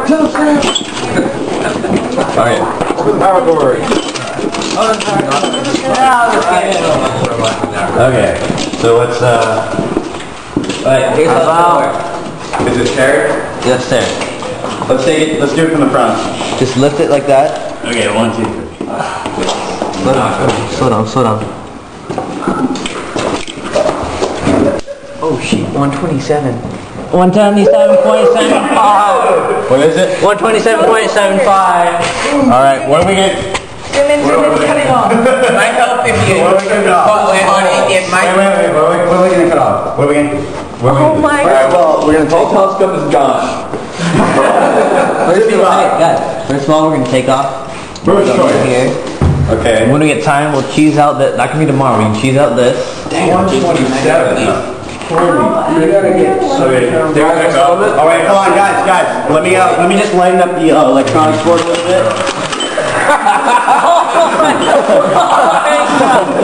Alright. Power cord. Okay, so let's Alright, here's how is it chair? Yes, sir. Let's take it, let's do it from the front. Just lift it like that. Okay, 1, 2, 3. Slow down, slow down. Oh shit, 127. 127.75. What is it? 127.75. Alright, what are we getting? Cut it off. Might help if you What are we gonna cut off? it might. Wait, what are we gonna cut off? What are we gonna do? Oh my God. Alright, well, we're gonna take telescope is gone. First of all, we're gonna take off. First choice. Here. Okay. And when we get time, we'll cheese out that. That can be tomorrow. We can cheese out this. Damn, 127. You gotta get. Okay, there we go. Alright, come on, guys. Let me just lighten up the electronics board a little bit.